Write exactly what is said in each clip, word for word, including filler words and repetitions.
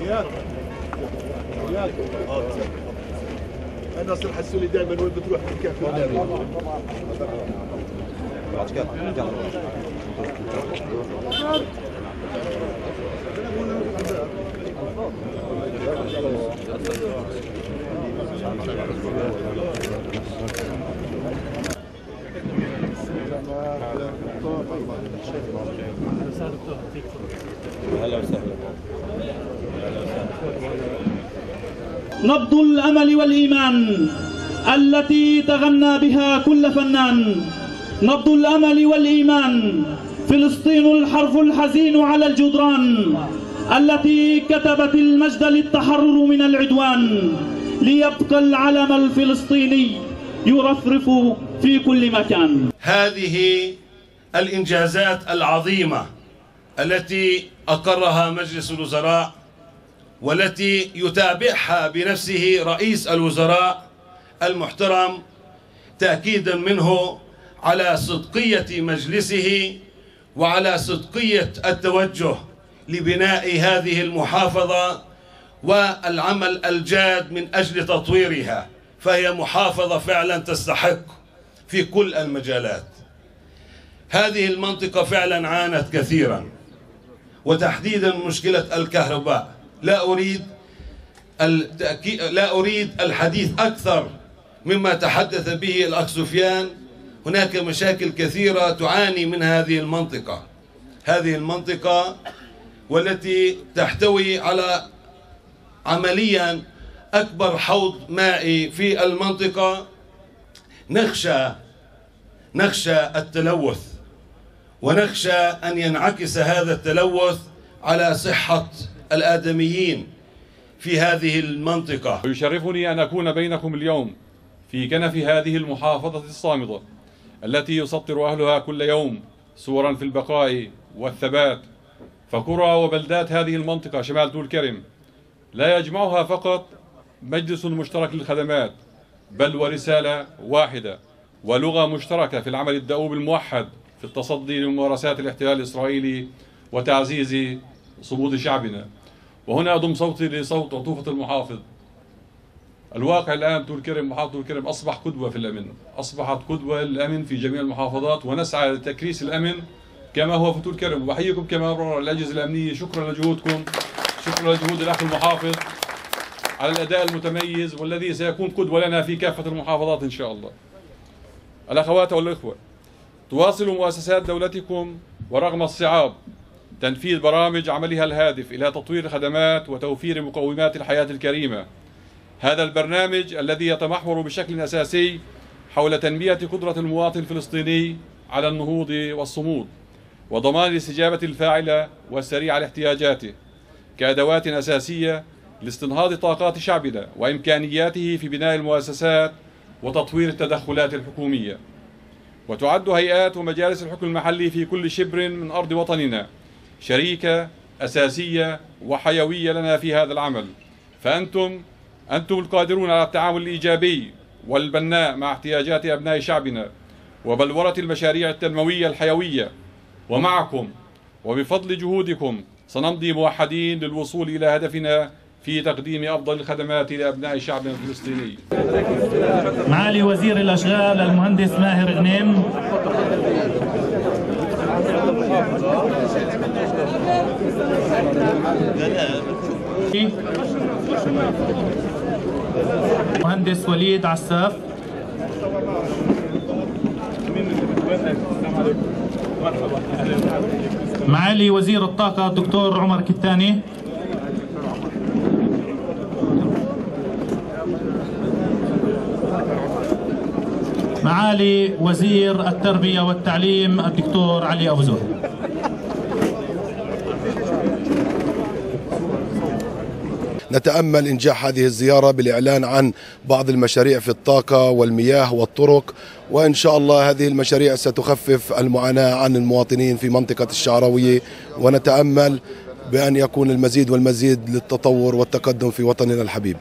ناصر حسوني دائما وين بتروح تكافئ. نبض الأمل والإيمان التي تغنى بها كل فنان. نبض الأمل والإيمان، فلسطين الحرف الحزين على الجدران التي كتبت المجد للتحرر من العدوان، ليبقى العلم الفلسطيني يرفرف في كل مكان. هذه الإنجازات العظيمة التي أقرها مجلس الوزراء والتي يتابعها بنفسه رئيس الوزراء المحترم، تأكيدا منه على صدقية مجلسه وعلى صدقية التوجه لبناء هذه المحافظة والعمل الجاد من أجل تطويرها، فهي محافظة فعلا تستحق في كل المجالات. هذه المنطقة فعلا عانت كثيرا، وتحديدا مشكلة الكهرباء. لا أريد التأكيد لا أريد الحديث أكثر مما تحدث به الأخ سفيان. هناك مشاكل كثيرة تعاني من هذه المنطقة هذه المنطقة والتي تحتوي على عمليا أكبر حوض مائي في المنطقة. نخشى نخشى التلوث، ونخشى أن ينعكس هذا التلوث على صحة الآدميين في هذه المنطقة. ويشرفني أن أكون بينكم اليوم في كنف هذه المحافظة الصامدة التي يسطر أهلها كل يوم صورا في البقاء والثبات. فقرى وبلدات هذه المنطقة شمال طول كرم لا يجمعها فقط مجلس مشترك للخدمات، بل ورسالة واحدة ولغة مشتركة في العمل الدؤوب الموحد في التصدي لممارسات الاحتلال الإسرائيلي وتعزيز صمود شعبنا. وهنا أضم صوتي لصوت عطوفة المحافظ. الواقع الآن طول كرم، محافظة طول كرم أصبح قدوة في الأمن، أصبحت قدوة للأمن في جميع المحافظات، ونسعى لتكريس الأمن كما هو في طول كرم. وبحييكم كما مرر الأجهزة الأمنية، شكرا لجهودكم، شكرا لجهود الأخ المحافظ على الأداء المتميز والذي سيكون قدوة لنا في كافة المحافظات إن شاء الله. الأخوات والأخوة، تواصل مؤسسات دولتكم ورغم الصعاب تنفيذ برامج عملها الهادف إلى تطوير الخدمات وتوفير مقومات الحياة الكريمة. هذا البرنامج الذي يتمحور بشكل أساسي حول تنمية قدرة المواطن الفلسطيني على النهوض والصمود، وضمان الاستجابة الفاعلة والسريعة لاحتياجاته كأدوات أساسية لاستنهاض طاقات شعبنا وإمكانياته في بناء المؤسسات وتطوير التدخلات الحكومية. وتعد هيئات ومجالس الحكم المحلي في كل شبر من أرض وطننا شريكة أساسية وحيوية لنا في هذا العمل. فأنتم أنتم القادرون على التعامل الإيجابي والبناء مع احتياجات أبناء شعبنا وبلورة المشاريع التنموية الحيوية. ومعكم وبفضل جهودكم سنمضي موحدين للوصول إلى هدفنا في تقديم أفضل الخدمات لأبناء شعبنا الفلسطيني. معالي وزير الأشغال المهندس ماهر غنيم، مهندس وليد عساف، معالي وزير الطاقة الدكتور عمر كتاني، معالي وزير التربية والتعليم الدكتور علي أبو زهر. نتأمل إنجاح هذه الزيارة بالإعلان عن بعض المشاريع في الطاقة والمياه والطرق، وإن شاء الله هذه المشاريع ستخفف المعاناة عن المواطنين في منطقة الشعراوية، ونتأمل بأن يكون المزيد والمزيد للتطور والتقدم في وطننا الحبيب.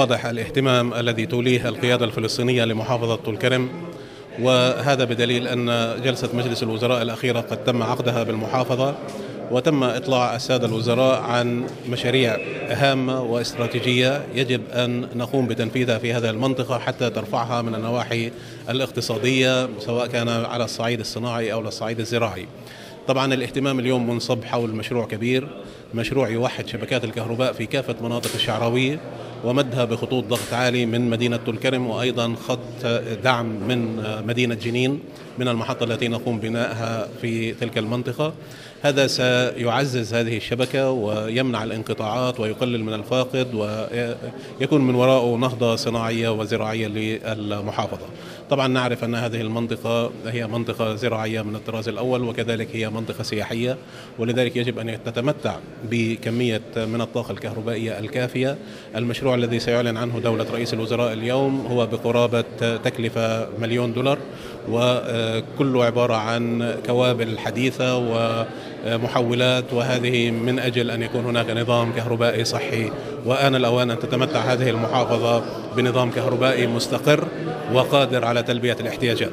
واضح الاهتمام الذي توليه القيادة الفلسطينية لمحافظة طول كرم، وهذا بدليل أن جلسة مجلس الوزراء الأخيرة قد تم عقدها بالمحافظة، وتم إطلاع السادة الوزراء عن مشاريع هامة واستراتيجية يجب أن نقوم بتنفيذها في هذه المنطقة حتى ترفعها من النواحي الاقتصادية، سواء كان على الصعيد الصناعي أو الصعيد الزراعي. طبعا الاهتمام اليوم منصب حول مشروع كبير، مشروع يوحد شبكات الكهرباء في كافة مناطق الشعراوية ومدها بخطوط ضغط عالي من مدينة طول كرم، وأيضا خط دعم من مدينة جنين من المحطة التي نقوم بنائها في تلك المنطقة. هذا سيعزز هذه الشبكة ويمنع الانقطاعات ويقلل من الفاقد، ويكون من وراءه نهضة صناعية وزراعية للمحافظة. طبعا نعرف أن هذه المنطقة هي منطقة زراعية من الطراز الأول، وكذلك هي منطقة سياحية، ولذلك يجب أن تتمتع بكمية من الطاقة الكهربائية الكافية. المشروع الذي سيعلن عنه دولة رئيس الوزراء اليوم هو بقرابة تكلفة مليون دولار، وكله عبارة عن كوابل حديثة ومحولات، وهذه من أجل أن يكون هناك نظام كهربائي صحي. وآن الأوان أن تتمتع هذه المحافظة بنظام كهربائي مستقر وقادر على تلبية الاحتياجات.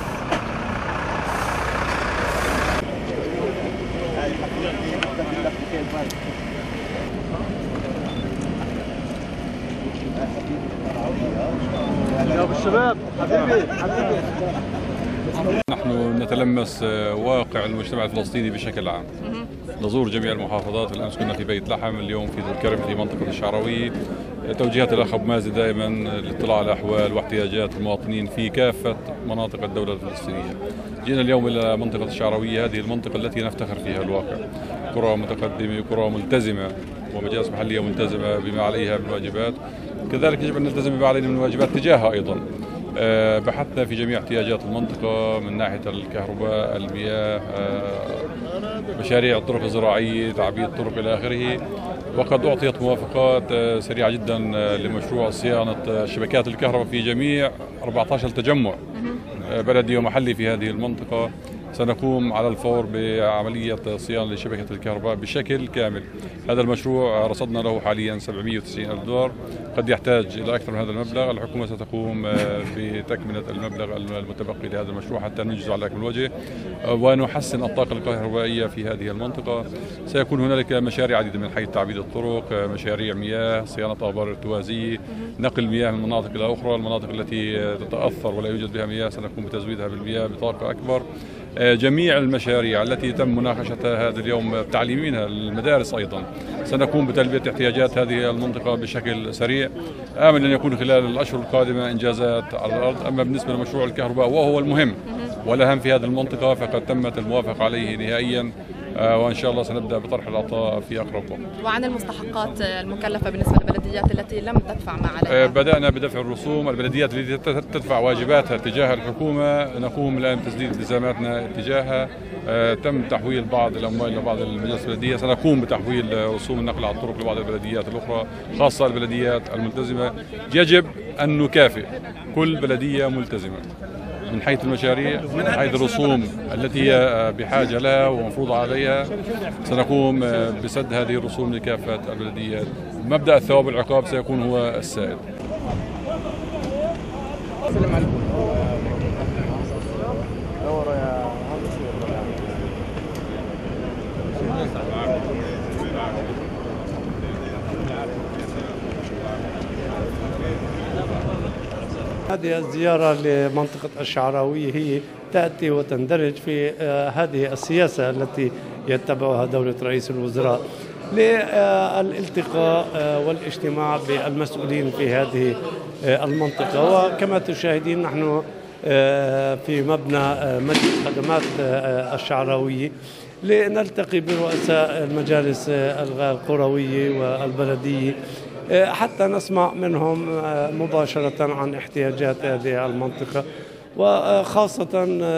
الشباب حبيبي حبيبي نحن نتلمس واقع المجتمع الفلسطيني بشكل عام، نزور جميع المحافظات. بالأمس كنا في بيت لحم، اليوم في طول كرم في منطقة الشعراوية. توجيهات الأخ أبو مازن دائما للاطلاع على أحوال واحتياجات المواطنين في كافة مناطق الدولة الفلسطينية. جئنا اليوم إلى منطقة الشعراوية، هذه المنطقة التي نفتخر فيها الواقع، قرى متقدمة، قرى ملتزمة ومجالس محلية ملتزمة بما عليها من واجبات، كذلك يجب أن نلتزم بما علينا من واجبات تجاهها أيضا. بحثنا في جميع احتياجات المنطقة من ناحية الكهرباء، المياه، مشاريع الطرق الزراعية، تعبيد الطرق إلى آخره. وقد أعطيت موافقات سريعة جدا لمشروع صيانة شبكات الكهرباء في جميع أربعة عشر تجمع بلدي ومحلي في هذه المنطقة. سنقوم على الفور بعملية صيانة لشبكة الكهرباء بشكل كامل. هذا المشروع رصدنا له حاليا سبعمئة وتسعين ألف دولار، قد يحتاج إلى أكثر من هذا المبلغ. الحكومة ستقوم بتكملة المبلغ المتبقي لهذا المشروع حتى ننجز على أكمل وجه ونحسن الطاقة الكهربائية في هذه المنطقة. سيكون هنالك مشاريع عديدة من حيث تعبيد الطرق، مشاريع مياه، صيانة آبار ارتوازية، نقل مياه من مناطق إلى أخرى. المناطق التي تتأثر ولا يوجد بها مياه سنقوم بتزويدها بالمياه بطاقة أكبر. جميع المشاريع التي تم مناقشتها هذا اليوم تعليمينها المدارس أيضا سنقوم بتلبية احتياجات هذه المنطقة بشكل سريع. آمل أن يكون خلال الأشهر القادمة إنجازات على الأرض. أما بالنسبة لمشروع الكهرباء وهو المهم والأهم في هذه المنطقة فقد تمت الموافقة عليه نهائيا، وإن شاء الله سنبدأ بطرح العطاء في أقرب وقت. وعن المستحقات المكلفة بالنسبة للبلديات التي لم تدفع ما عليها؟ بدأنا بدفع الرسوم. البلديات التي تدفع واجباتها تجاه الحكومة نقوم الآن بتسديد التزاماتنا تجاهها. تم تحويل بعض الأموال لبعض المجالس البلدية، سنقوم بتحويل رسوم النقل على الطرق لبعض البلديات الأخرى خاصة البلديات الملتزمة. يجب أن نكافئ كل بلدية ملتزمة من حيث المشاريع، من حيث الرسوم التي هي بحاجة لها ومفروضة عليها. سنقوم بسد هذه الرسوم لكافة البلديات. مبدأ الثواب والعقاب سيكون هو السائد. هذه الزيارة لمنطقة الشعراوية هي تأتي وتندرج في هذه السياسة التي يتبعها دولة رئيس الوزراء للالتقاء والاجتماع بالمسؤولين في هذه المنطقة. وكما تشاهدين نحن في مبنى مجلس خدمات الشعراوية لنلتقي برؤساء المجالس القروية والبلدية حتى نسمع منهم مباشرة عن احتياجات هذه المنطقة، وخاصة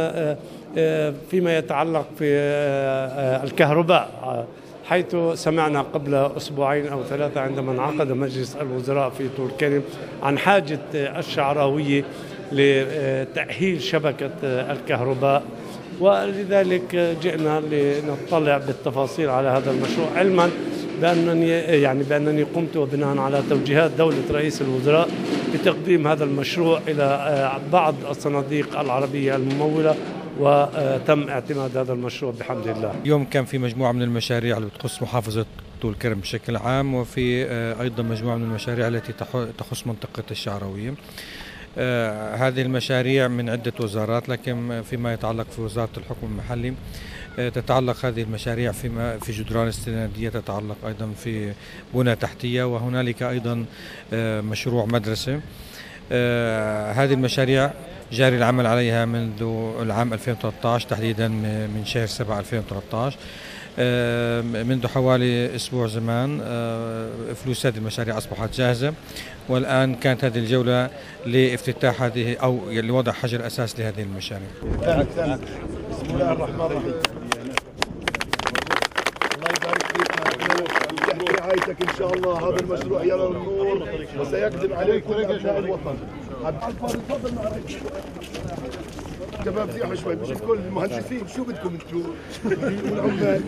فيما يتعلق في الكهرباء، حيث سمعنا قبل أسبوعين أو ثلاثة عندما انعقد مجلس الوزراء في طول كرم عن حاجة الشعراوية لتأهيل شبكة الكهرباء، ولذلك جئنا لنطلع بالتفاصيل على هذا المشروع، علما بأنني يعني بأنني قمت وبناء على توجيهات دولة رئيس الوزراء بتقديم هذا المشروع إلى بعض الصناديق العربية الممولة، وتم اعتماد هذا المشروع بحمد الله. اليوم كان في مجموعة من المشاريع اللي بتخص محافظة طول كرم بشكل عام، وفي أيضا مجموعة من المشاريع التي تخص منطقة الشعراوية. آه هذه المشاريع من عدة وزارات، لكن فيما يتعلق في وزارة الحكم المحلي آه تتعلق هذه المشاريع فيما في جدران استنادية، تتعلق أيضا في بنى تحتية، وهنالك أيضا آه مشروع مدرسة. آه هذه المشاريع جاري العمل عليها منذ العام ألفين وثلاثة عشر، تحديدا من شهر سبعة ألفين وثلاثة عشر. منذ حوالي أسبوع زمان فلوس هذه المشاريع أصبحت جاهزة، والآن كانت هذه الجولة لافتتاح هذه أو لوضع حجر أساس لهذه المشاريع. بسم الله الرحمن الرحيم. الله يبارك فيك، يحيي رعايتك إن شاء الله. هذا المشروع يرى النور وسيقدم عليه كل أبناء الوطن. تفضل معك شباب، زيحوا شوي مش الكل. المهندسين شو بدكم انتم؟ والعمال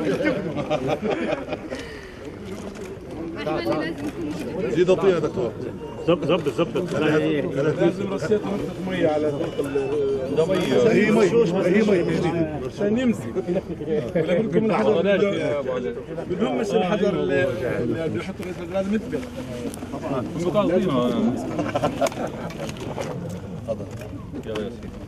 زيد اعطيها يا دكتور. زبط زبط زبط لازم رصيت منطقة مية على المية. هي مية هي مية عشان يمسك. ولا بدكم من الحجر بدهم مش الحجر اللي بيحطوا لازم يثبت طبعا. هم قاصدينه. تفضل يلا يا سيدي.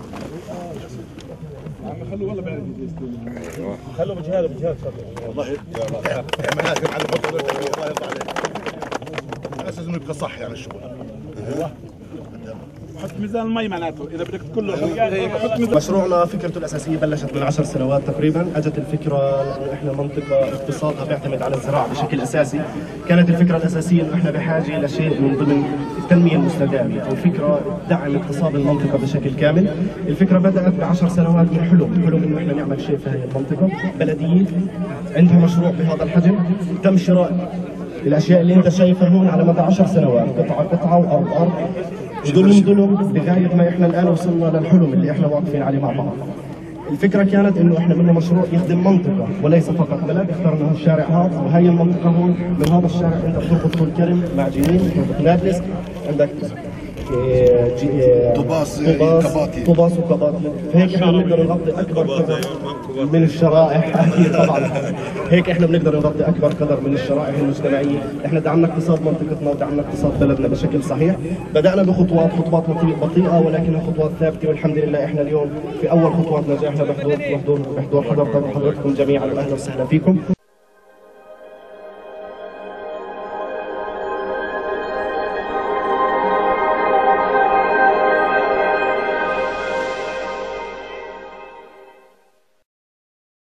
خلوا والله بعد ايوه خلوا بجهاده بجهاده والله اعمل لازم على الخطوه. الله يرضى عليك. على اساس انه يبقى صح يعني الشغل. ايوه حط ميزان المي معناته اذا بدك كله. مشروعنا فكرته الاساسيه بلشت من عشر سنوات تقريبا. اجت الفكره انه احنا منطقه اقتصادها بيعتمد على الزراعه بشكل اساسي. كانت الفكره الاساسيه انه احنا بحاجه لشيء من ضمن التنميه المستدامه او فكره دعم اقتصاد المنطقه بشكل كامل. الفكره بدات بعشر سنوات من حلم حلم انه احنا نعمل شيء في هذه المنطقه. بلديه عندها مشروع بهذا الحجم، تم شراء الاشياء اللي انت شايفها هون على مدى عشر سنوات، قطعه قطعه وارض ارض، ظلم ظلم، لغايه ما احنا الان وصلنا للحلم اللي احنا واقفين عليه مع بعض. الفكره كانت انه احنا بدنا مشروع يخدم منطقه وليس فقط بلد. اخترنا الشارع هذا وهي المنطقه هون. من هذا الشارع انت بتربط طول كرم مع جنين، بتربط نابلس، عندك طوباس كباتي طوباس وكباتي. فهيك احنا بنقدر نغطي اكبر قدر من الشرائح. اكيد طبعا هيك احنا بنقدر نغطي اكبر قدر من الشرائح المجتمعيه. احنا دعمنا اقتصاد منطقتنا ودعمنا اقتصاد بلدنا بشكل صحيح. بدانا بخطوات خطوات بطيئه ولكنها خطوات ثابته، والحمد لله احنا اليوم في اول خطوات نجاحنا بحضور بحضور بحضور حضرتكم جميعا. اهلا وسهلا فيكم.